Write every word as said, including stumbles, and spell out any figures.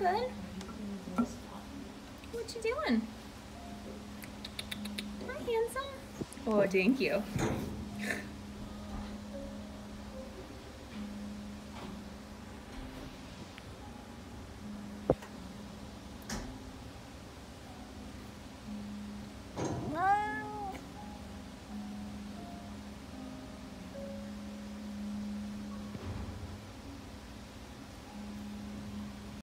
bud. What you doing? Hi, handsome. Oh, thank you.